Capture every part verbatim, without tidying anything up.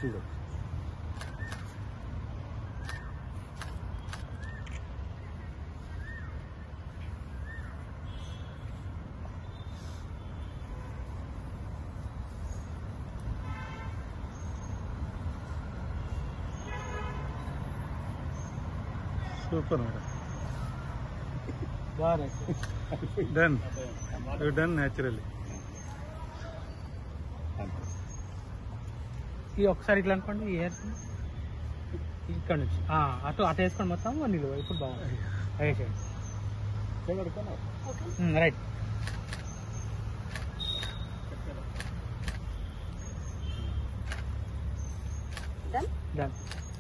Super, madam. Done. You've done naturally. ఈ ఒకసారి ఇట్లా అనుకోండి, ఈ హెయిర్స్ ఇక్కడ నుంచి అటు అటు వేసుకొని మొత్తం నిలువ. ఇప్పుడు బాగుంది. Right. Done.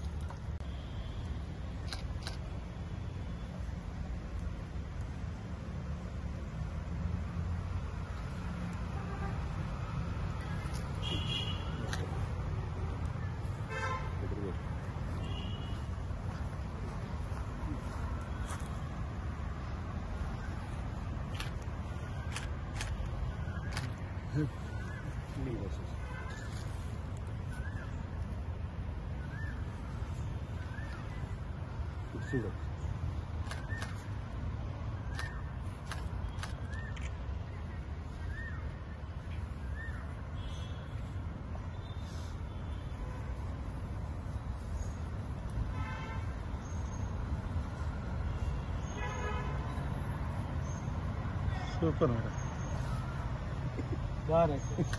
Super, madam. Done.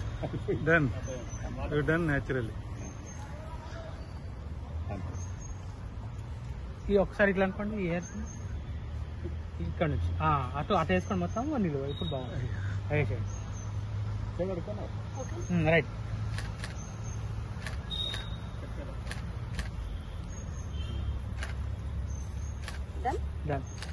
You've done naturally. ఈ ఒకసారి ఇట్లా అనుకోండి, ఈ హెయిర్స్ ఇక్కడ నుంచి అటు అటు వేసుకొని మొత్తం నిలువ. ఇప్పుడు బాగుంది. రైట్. డన్.